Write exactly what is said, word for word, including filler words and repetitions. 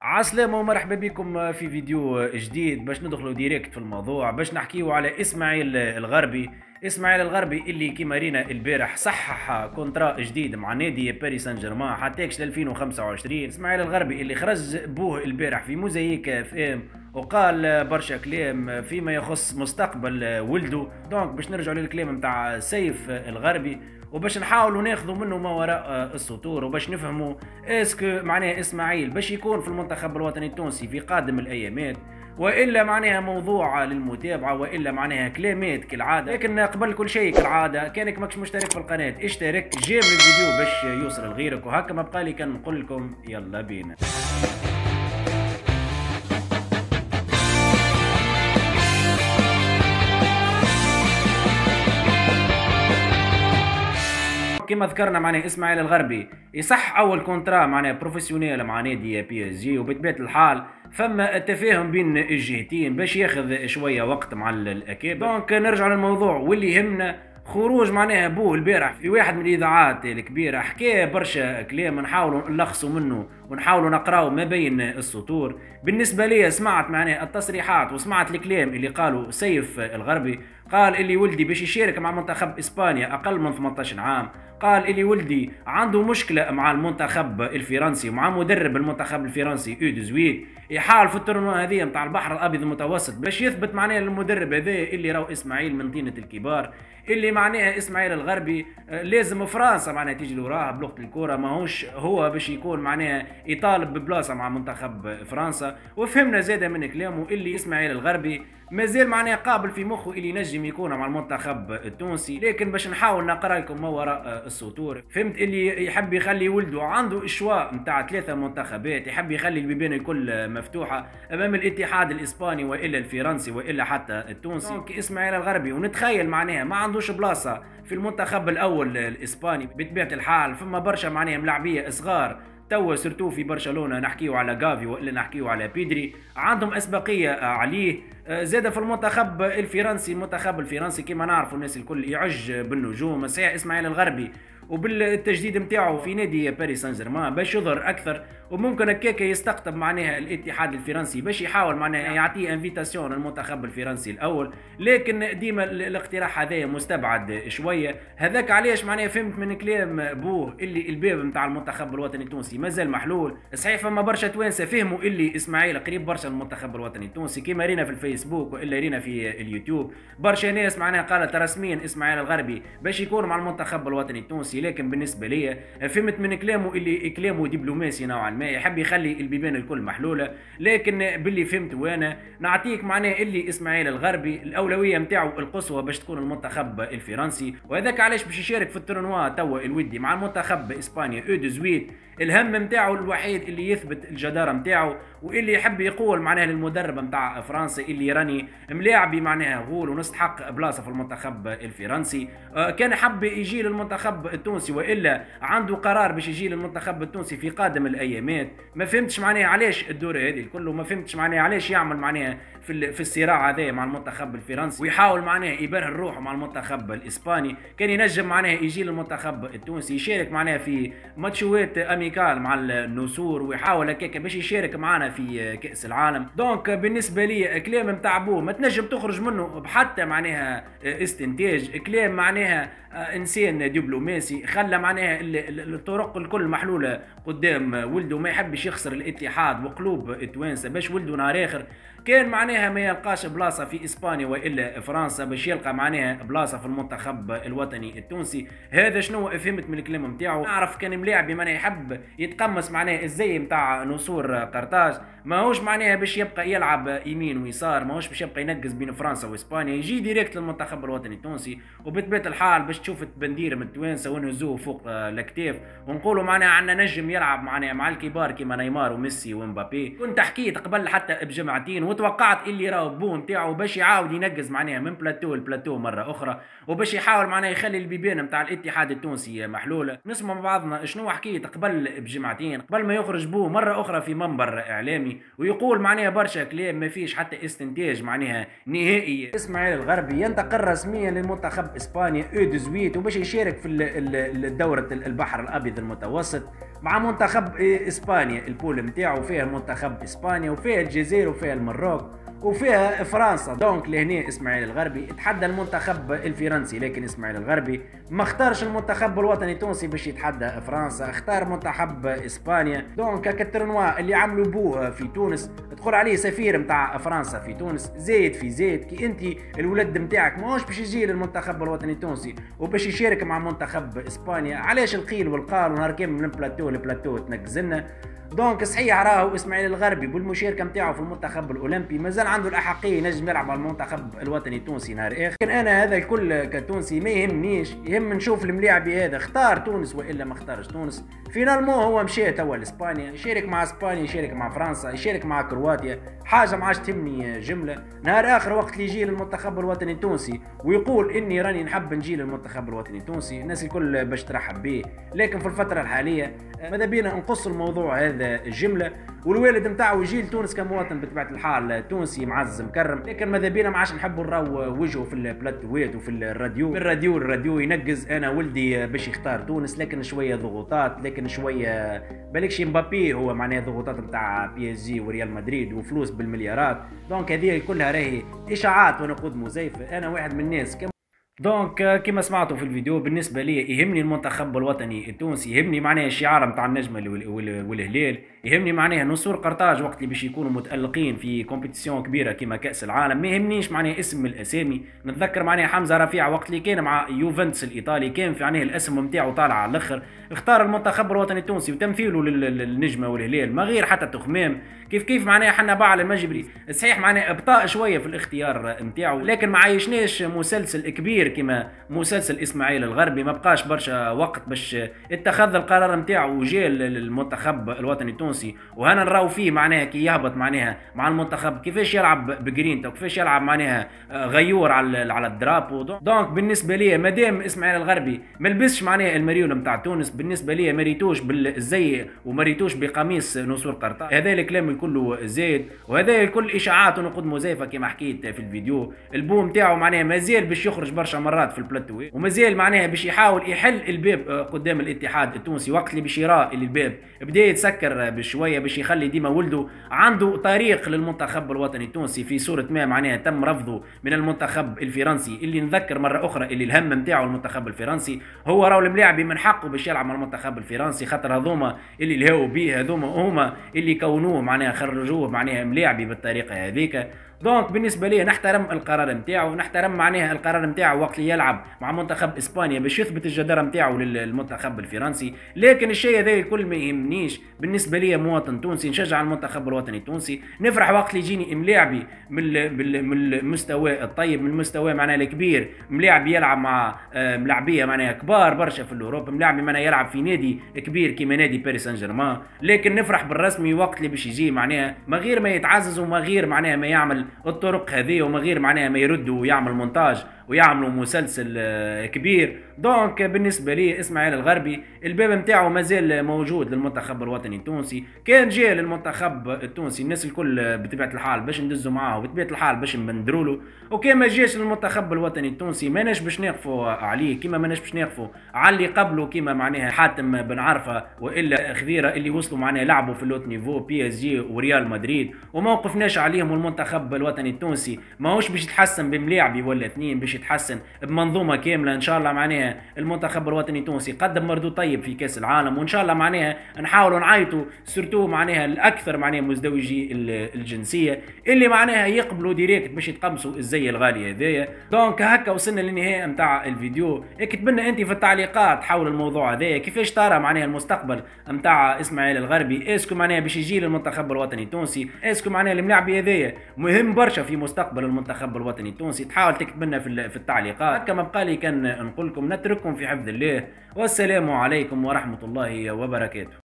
عسلامة ومرحبا بكم في فيديو جديد باش ندخلوا ديريكت في الموضوع باش نحكيو على اسماعيل الغربي. اسماعيل الغربي اللي كيما رينا البارح صحح كونترا جديد مع نادي باريس سان جيرمان حتىكش ل ألفين وخمسة وعشرين. اسماعيل الغربي اللي خرج بوه البارح في موزايك اف ام وقال برشا كلام فيما يخص مستقبل ولده. دونك باش نرجعوا للكلام نتاع سيف الغربي وباش نحاولوا ناخذوا منه ما وراء السطور وباش نفهموا اسكو معناها اسماعيل باش يكون في المنتخب الوطني التونسي في قادم الايامات والا معناها موضوع للمتابعه والا معناها كلامات كالعاده. لكن قبل كل شيء كالعاده كانك ماكش مشترك في القناه اشترك جيم الفيديو باش يوصل لغيرك وهكا ما بقى لي كان نقول لكم يلا بينا. كما ذكرنا معناه اسماعيل الغربي يصح اول كونترا معناه بروفيسيونيل مع نادي بي اس جي وبطبيعه الحال فما التفاهم بين الجهتين باش ياخذ شويه وقت مع الاكابر. دونك نرجع للموضوع واللي يهمنا خروج معناها بوه البارح في واحد من الاذاعات الكبيره حكى برشا كلام نحاولوا نلخصوا منه ونحاولوا نقراو ما بين السطور. بالنسبه لي سمعت معناها التصريحات وسمعت الكلام اللي قالوا سيف الغربي. قال اللي ولدي باش يشارك مع منتخب اسبانيا اقل من ثمانية عشر عام. قال اللي ولدي عنده مشكله مع المنتخب الفرنسي ومع مدرب المنتخب الفرنسي او ثمانية عشر يحاول في التورنوا هذه نتاع البحر الابيض المتوسط باش يثبت معناها المدرب هذا اللي راهو اسماعيل من طينه الكبار اللي معناها اسماعيل الغربي لازم فرنسا معناها تيجي لوراه بلغه الكره ماهوش هو باش يكون معناها يطالب ببلاصه مع منتخب فرنسا. وفهمنا زاده من كلامه اللي اسماعيل الغربي مازال معناها قابل في مخه اللي ينجم يكون مع المنتخب التونسي. لكن باش نحاول نقرا لكم ما وراء السطور فهمت اللي يحب يخلي ولده عنده اشواء نتاع ثلاثه منتخبات يحب يخلي البيبان الكل مفتوحه امام الاتحاد الاسباني والا الفرنسي والا حتى التونسي. دونك اسماعيل الغربي ونتخيل معناها ما عندوش بلاصه في المنتخب الاول الاسباني بطبيعه الحال فما برشا معناها ملاعبيه صغار توا سرتو في برشلونه نحكيو على غافي والا نحكيو على بيدري عندهم اسبقيه عليه. زاد في المنتخب الفرنسي المنتخب الفرنسي كما نعرفوا الناس الكل يعج بالنجوم صحيح اسماعيل الغربي وبالتجديد نتاعو في نادي باريس سان جيرمان باش يظهر اكثر وممكن هكاك يستقطب معناها الاتحاد الفرنسي باش يحاول معناها يعطيه انفيتاسيون للمنتخب الفرنسي الاول. لكن ديما الاقتراح هذا مستبعد شويه. هذاك علاش معناها فهمت من كلام بوه اللي الباب نتاع المنتخب الوطني التونسي مازال محلول. صحيح فما برشا توانسه فهموا اللي اسماعيل قريب برشا المنتخب الوطني التونسي كما رينا في الفيسبوك والا رينا في اليوتيوب برشا ناس معناها قالت رسميا اسماعيل الغربي باش يكون مع المنتخب الوطني التونسي. لكن بالنسبه لي فهمت من كلامه اللي كلامه دبلوماسي نوعا ما يحب يخلي البيبان الكل محلوله. لكن باللي فهمت وانا نعطيك معناه اللي اسماعيل الغربي الاولويه نتاعو القصوى باش تكون المنتخب الفرنسي وهذاك علاش باش يشارك في التورنوا توا الودي مع المنتخب اسبانيا او ثمانية عشر. الهم نتاعو الوحيد اللي يثبت الجداره نتاعو واللي يحب يقول معناها للمدرب نتاع فرنسا اللي راني ملاعبي معناها غول ونستحق بلاصه في المنتخب الفرنسي. آه كان حب يجي للمنتخب التونسي والا عنده قرار باش يجي للمنتخب التونسي في قادم الايامات. ما فهمتش معناها علاش الدوره هذه الكل وما فهمتش معناها علاش يعمل معناها في في الصراع هذا مع المنتخب الفرنسي ويحاول معناها يبرهن روحه مع المنتخب الاسباني. كان ينجم معناها يجي للمنتخب التونسي يشارك معناها في ماتشوات اميكال مع النسور ويحاول هكاك باش يشارك معنا في كاس العالم. دونك بالنسبه لي كلام نتاع بوه ما تنجم تخرج منه بحتى معناها استنتاج. كلام معناها انسان دبلوماسي خلى معناها الطرق الكل محلوله قدام ولده ما يحبش يخسر الاتحاد وقلوب التوانسه باش ولده نهار اخر كان معناها ما يلقاش بلاصه في اسبانيا والا فرنسا باش يلقى معناها بلاصه في المنتخب الوطني التونسي. هذا شنو فهمت من الكلام نتاعو. نعرف كان ملاعبي معناها يحب يتقمص معناها الزي نتاع نسور قرطاج ماهوش معناها باش يبقى يلعب يمين ويسار ماهوش باش يبقى ينقز بين فرنسا واسبانيا يجي ديريكت للمنتخب الوطني التونسي. وبطبيعه الحال باش تشوف البندير من التوانسه ونهزوه فوق الاكتاف ونقولوا معناها عندنا نجم يلعب معناها مع الكبار كيما نيمار وميسي ومبابي. كنت حكيت قبل حتى بجمعتين وتوقعت اللي راهو بو نتاعو باش يعاود ينقز معناها من بلاتو لبلاتو مره اخرى وباش يحاول معناها يخلي البيبان نتاع الاتحاد التونسي محلوله. نسمع مع بعضنا شنو حكيت قبل بجمعتين قبل ما يخرج بو مره اخرى في منبر اعلامي ويقول معناها برشا كلام ما فيش حتى استنتاج معناها نهائي. اسماعيل الغربي ينتقل رسميا للمنتخب اسبانيا او ثمانية عشر وباش يشارك في الدورة البحر الابيض المتوسط مع منتخب اسبانيا. البول نتاعو فيها منتخب اسبانيا وفيها الجزائر وفيها المروك وفيها فرنسا. دونك لهنا اسماعيل الغربي تحدى المنتخب الفرنسي، لكن اسماعيل الغربي ما اختارش المنتخب الوطني التونسي باش يتحدى فرنسا، اختار منتخب اسبانيا. دونك كترنوا اللي عملوا بوه في تونس تقول عليه سفير نتاع فرنسا في تونس، زايد في زايد كي انت الولد نتاعك ماهوش باش يجي للمنتخب الوطني التونسي وباش يشارك مع منتخب اسبانيا. علاش القيل والقال ونهار كامل من البلاتو لبلاتو تنقزلنا. دونك صحيح راهو اسماعيل الغربي بالمشاركه نتاعو في المنتخب الاولمبي مازال عنده الاحقيه ينجم يلعب على المنتخب الوطني التونسي نهار اخر، لكن انا هذا الكل كتونسي ما يهمنيش، يهم نشوف الملاعبي هذا اختار تونس والا ما اختارش تونس. فينالمون هو مشى توا لاسبانيا، يشارك مع اسبانيا، يشارك مع فرنسا، يشارك مع كرواتيا، حاجه ما عادش تهمني جمله. نهار اخر وقت اللي يجي للمنتخب الوطني التونسي ويقول اني راني نحب نجي للمنتخب الوطني التونسي، الناس الكل باش ترحب به. لكن في الفتره الحاليه ماذا بينا نقص الموضوع هذا جمله، والوالد نتاعو يجي لتونس كمواطن بطبيعه الحال تونسي معزز مكرم، لكن ماذا بينا ما عادش نحبوا نراو وجهه في البلاتوات وفي الراديو، الراديو الراديو ينقز انا ولدي باش يختار تونس، لكن شويه ضغوطات، لكن شويه بالكش مبابي هو معناها ضغوطات نتاع بي اس جي وريال مدريد وفلوس بالمليارات. دونك هذه كلها راهي اشاعات ونقود مزيفه. انا واحد من الناس كم دونك كما سمعتوا في الفيديو بالنسبه لي يهمني المنتخب الوطني التونسي، يهمني معناها الشعار نتاع النجمه والهلال، يهمني معناها نسور قرطاج وقت اللي باش يكونوا متالقين في كومبيتيسيون كبيره كما كاس العالم. ما يهمنيش معناها اسم من الاسامي. نتذكر معناها حمزه رفيع وقت اللي كان مع يوفنتوس الايطالي كان في معناها الاسم نتاعو طالع على الاخر، اختار المنتخب الوطني التونسي وتمثيله للنجمه والهلال ما غير حتى تخمام. كيف كيف معناها حنا باع المجبري صحيح معناها ابطاء شويه في الاختيار نتاعو، لكن ما عايشناش مسلسل كبير كما مسلسل اسماعيل الغربي، ما بقاش برشا وقت باش اتخذ القرار نتاعو وجا للمنتخب الوطني التونسي. وهنا نراو فيه معناها كي يهبط معناها مع المنتخب كيفاش يلعب بجرينتا وكيفاش يلعب معناها غيور على على الدرابو. دونك بالنسبه لي مادام اسماعيل الغربي ما لبسش معناها المريول نتاع تونس، بالنسبه لي ما ريتوش بالزي وما ريتوش بقميص نسور قرطاج. هذا الكلام كله زايد وهذا الكل اشاعات ونقود مزيفه كما حكيت في الفيديو. البوم نتاعو معناها مازال باش يخرج برشا مرات في البلاتو ومازال معناها باش يحاول يحل الباب قدام الاتحاد التونسي وقت اللي باش يرى اللي الباب بدا يتسكر بشويه باش يخلي ديما ولده عنده طريق للمنتخب الوطني التونسي في صوره ما معناها تم رفضه من المنتخب الفرنسي، اللي نذكر مره اخرى اللي الهم نتاعو المنتخب الفرنسي هو راهو الملاعبي من حقه باش يلعب مع المنتخب الفرنسي، خاطر هذوما اللي الهاو بيه هذوما هما اللي كونوه معناها خرجوه معناها ملاعبي بالطريقه هذيك. دونك بالنسبه لي نحترم القرار نتاعو، نحترم معناها القرار نتاعو وقت اللي يلعب مع منتخب اسبانيا باش يثبت الجداره نتاعو للمنتخب الفرنسي، لكن الشيء هذا الكل ما يهمنيش. بالنسبه لي مواطن تونسي نشجع المنتخب الوطني التونسي، نفرح وقت اللي يجيني ملاعبي من من المستوى الطيب، من المستوى معناها الكبير، ملاعبي يلعب مع ملاعبيه معناها كبار برشا في الاوروبا، ملاعبي معناها يلعب في نادي كبير كيما نادي باريس سان جيرمان، لكن نفرح بالرسمي وقت اللي باش يجي معناها ما غير ما يتعزز وما غير معناها ما يعمل الطرق هذه وما غير معناها ما يرد ويعمل مونتاج ويعملوا مسلسل كبير. دونك بالنسبه لي اسماعيل الغربي الباب نتاعو مازال موجود للمنتخب الوطني التونسي، كان جاء للمنتخب التونسي الناس الكل بطبيعه الحال باش ندزوا معاه وبطبيعه الحال باش نبندروا له، وكان ما جاش للمنتخب الوطني التونسي ماناش باش نقفوا عليه كيما ماناش باش نقفوا على اللي قبله كيما معناها حاتم بن عرفه والا خذيره اللي وصلوا معناها لعبوا في اللوت نيفو بي اس جي وريال مدريد وما وقفناش عليهم. والمنتخب الوطني التونسي ماهوش باش يتحسن بملاعبي ولا اثنين، باش يتحسن بمنظومه كامله. ان شاء الله معناها المنتخب الوطني التونسي قدم مردود طيب في كاس العالم، وان شاء الله معناها نحاولوا نعيطوا سورتو معناها الاكثر معناها مزدوجي الجنسيه اللي معناها يقبلوا ديريكت باش يتقمصوا الزي الغالي هذايا. دونك هكا وصلنا للنهايه نتاع الفيديو. اكتب لنا انت في التعليقات حول الموضوع هذايا كيفاش ترى معناها المستقبل نتاع اسماعيل الغربي، اسكو معناها باش يجي للمنتخب الوطني التونسي، اسكو معناها الملاعبي هذايا مهم برشا في مستقبل المنتخب الوطني التونسي. تحاول تكتب لنا في في التعليقات. هكا ما بقى لي كان نقول لكم نترككم في حفظ الله، والسلام عليكم ورحمه الله وبركاته.